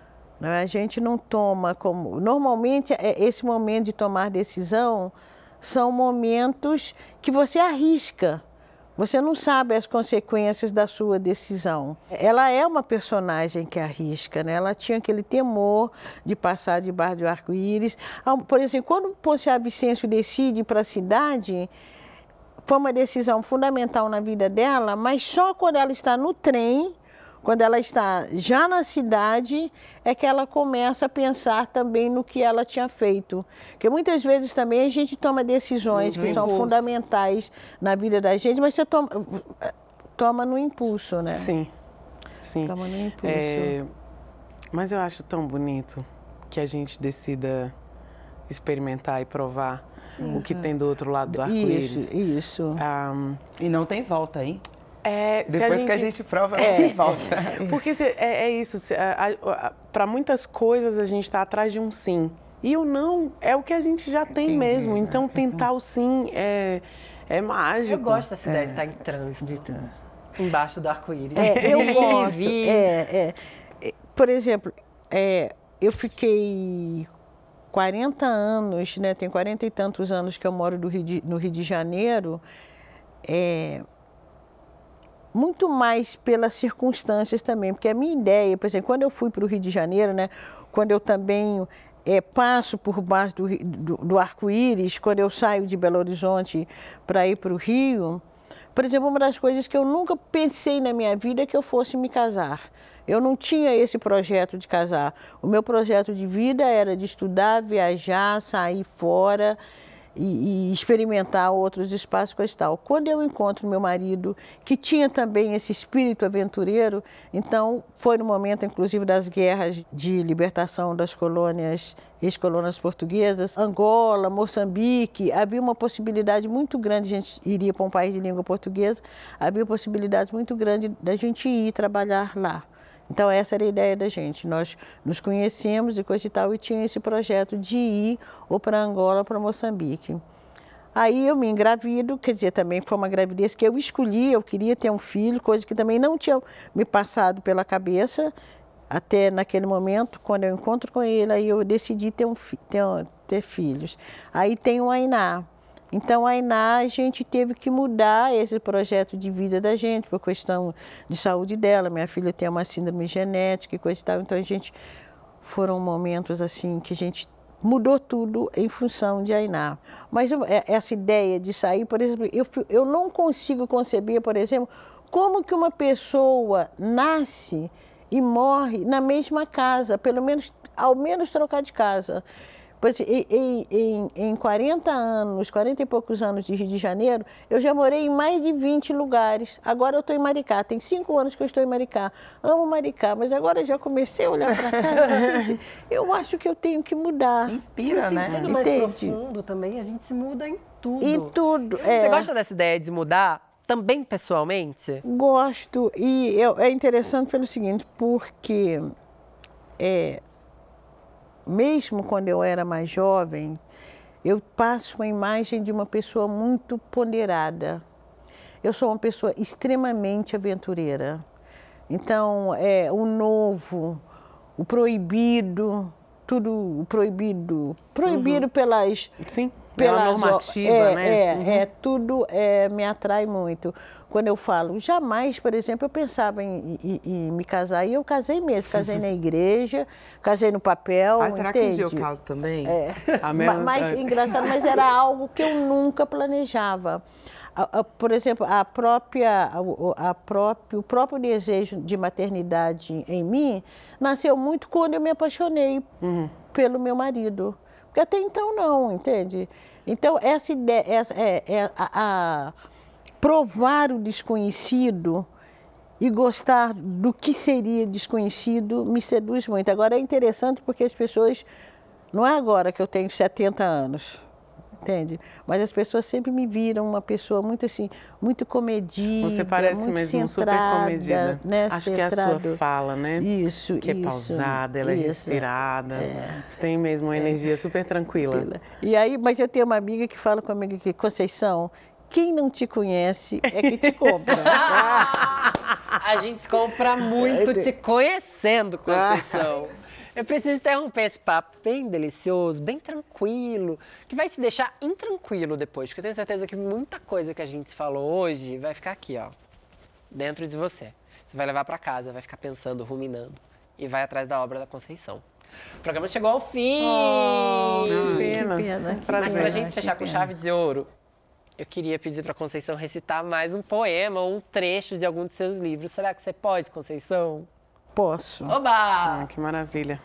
A gente não toma como... Normalmente, esse momento de tomar decisão são momentos que você arrisca. Você não sabe as consequências da sua decisão. Ela é uma personagem que arrisca, né? Ela tinha aquele temor de passar debaixo do arco-íris. Por exemplo, quando Ponciá Vicêncio decide ir para a cidade, foi uma decisão fundamental na vida dela, mas só quando ela está no trem, quando ela está já na cidade, é que ela começa a pensar também no que ela tinha feito. Porque muitas vezes também a gente toma decisões que são fundamentais na vida da gente, mas você toma, toma no impulso, né? Sim, sim. Toma no impulso. É, mas eu acho tão bonito que a gente decida experimentar e provar sim, o que tem do outro lado do arco-íris. Isso, isso. Um, e não tem volta, hein? É, Depois a gente, que a gente prova, é, não tem volta. Porque se, é, é isso, para muitas coisas a gente está atrás de um sim. E o não é o que a gente já tem Entendi, mesmo. Então tentar o sim é, é mágico. Eu gosto dessa ideia é. de estar em trânsito, embaixo do arco-íris. É, eu gosto. É, é. Por exemplo, é, eu fiquei quarenta anos, né, tem quarenta e tantos anos que eu moro do Rio de, no Rio de Janeiro, é, muito mais pelas circunstâncias também, porque a minha ideia, por exemplo, quando eu fui para o Rio de Janeiro, né, quando eu também é, passo por baixo do, do, do arco-íris, quando eu saio de Belo Horizonte para ir para o Rio, por exemplo, uma das coisas que eu nunca pensei na minha vida é que eu fosse me casar. Eu não tinha esse projeto de casar. O meu projeto de vida era de estudar, viajar, sair fora e, e experimentar outros espaços, coisa e tal. Quando eu encontro meu marido, que tinha também esse espírito aventureiro, então foi no momento, inclusive, das guerras de libertação das colônias, ex-colônias portuguesas, Angola, Moçambique, havia uma possibilidade muito grande, a gente iria para um país de língua portuguesa, havia possibilidade muito grande da gente ir trabalhar lá. Então, essa era a ideia da gente. Nós nos conhecemos e coisa e tal, e tinha esse projeto de ir ou para Angola ou para Moçambique. Aí eu me engravido, quer dizer, também foi uma gravidez que eu escolhi, eu queria ter um filho, coisa que também não tinha me passado pela cabeça, até naquele momento, quando eu encontro com ele, aí eu decidi ter, um, ter, ter filhos. Aí tem o Ainá. Então, a Ainá, a gente teve que mudar esse projeto de vida da gente, por questão de saúde dela. Minha filha tem uma síndrome genética e coisa e tal. Então, a gente, foram momentos assim que a gente mudou tudo em função de Ainá. Mas essa ideia de sair, por exemplo, eu, eu não consigo conceber, por exemplo, como que uma pessoa nasce e morre na mesma casa, pelo menos, ao menos trocar de casa. Pois, em, em, em quarenta anos, quarenta e poucos anos de Rio de Janeiro, eu já morei em mais de vinte lugares. Agora eu estou em Maricá, tem cinco anos que eu estou em Maricá. Amo Maricá, mas agora eu já comecei a olhar para cá. Gente, eu acho que eu tenho que mudar. Inspira, né? Sendo mais profundo também, a gente se muda em tudo. Em tudo, Você é. gosta dessa ideia de mudar também pessoalmente? Gosto, e eu, é interessante pelo seguinte, porque... É, mesmo quando eu era mais jovem, eu passo uma imagem de uma pessoa muito ponderada. Eu sou uma pessoa extremamente aventureira. Então, é, o novo, o proibido, tudo o proibido, proibido uhum. pelas... Sim, pela normativa, é, né? É, uhum. é, tudo é, me atrai muito. Quando eu falo, jamais, por exemplo, eu pensava em, em, em me casar, e eu casei mesmo, casei na igreja, casei no papel, ah, será entende? que um dia eu caso também? É. A mesma... Mas, engraçado, mas era algo que eu nunca planejava. A, a, por exemplo, a própria, a, a próprio, o próprio desejo de maternidade em mim nasceu muito quando eu me apaixonei uhum. pelo meu marido. Porque até então não, entende? Então, essa ideia, essa, é, é a, a provar o desconhecido e gostar do que seria desconhecido me seduz muito. Agora, é interessante porque as pessoas, não é agora que eu tenho setenta anos, entende? Mas as pessoas sempre me viram uma pessoa muito assim, muito comedida, você parece muito mesmo centrada, super comedida. Né? Acho Centrado. que é a sua fala, né? Isso, que é isso, pausada, ela isso, é respirada. É. Você tem mesmo uma energia é. super tranquila. tranquila. E aí, mas eu tenho uma amiga que fala comigo que, Conceição, quem não te conhece é que te compra. A gente se compra muito se conhecendo, Conceição. Eu preciso interromper esse papo bem delicioso, bem tranquilo, que vai te deixar intranquilo depois, porque eu tenho certeza que muita coisa que a gente falou hoje vai ficar aqui, ó, dentro de você. Você vai levar pra casa, vai ficar pensando, ruminando e vai atrás da obra da Conceição. O programa chegou ao fim! Oh, que pena. Que pena. Mas pra gente fechar com chave de ouro, eu queria pedir pra Conceição recitar mais um poema ou um trecho de algum de seus livros. Será que você pode, Conceição? Posso. Oba! Ah, que maravilha.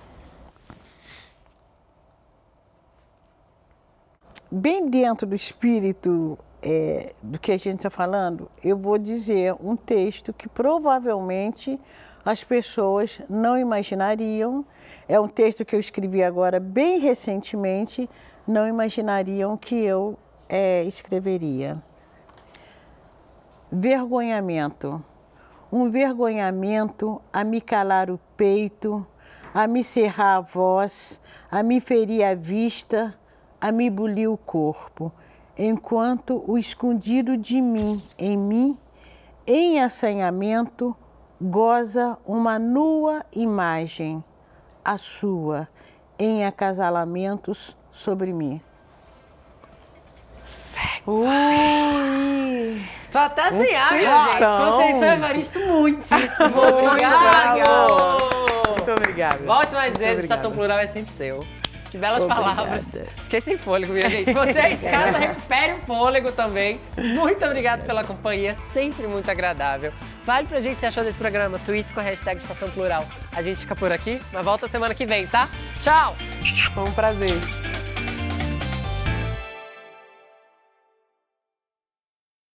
Bem dentro do espírito é, do que a gente está falando, eu vou dizer um texto que provavelmente as pessoas não imaginariam. É um texto que eu escrevi agora bem recentemente, não imaginariam que eu é, escreveria. Vergonhamento. Um vergonhamento a me calar o peito, a me cerrar a voz, a me ferir a vista, a me bulir o corpo, enquanto o escondido de mim, em mim, em assanhamento, goza uma nua imagem, a sua, em acasalamentos sobre mim. Ui! Tô até sem ar, minha gente. Conceição Evaristo, muitíssimo obrigado! Muito obrigada. Volte mais vezes, Estação Plural é sempre seu. Que belas obrigada. Palavras. Fiquei sem fôlego, minha gente. Você em casa, recupere o fôlego também. Muito obrigado pela companhia, sempre muito agradável. Fale pra gente o que você achou desse programa, tweets com a hashtag Estação Plural. A gente fica por aqui, mas volta semana que vem, tá? Tchau! Foi um prazer.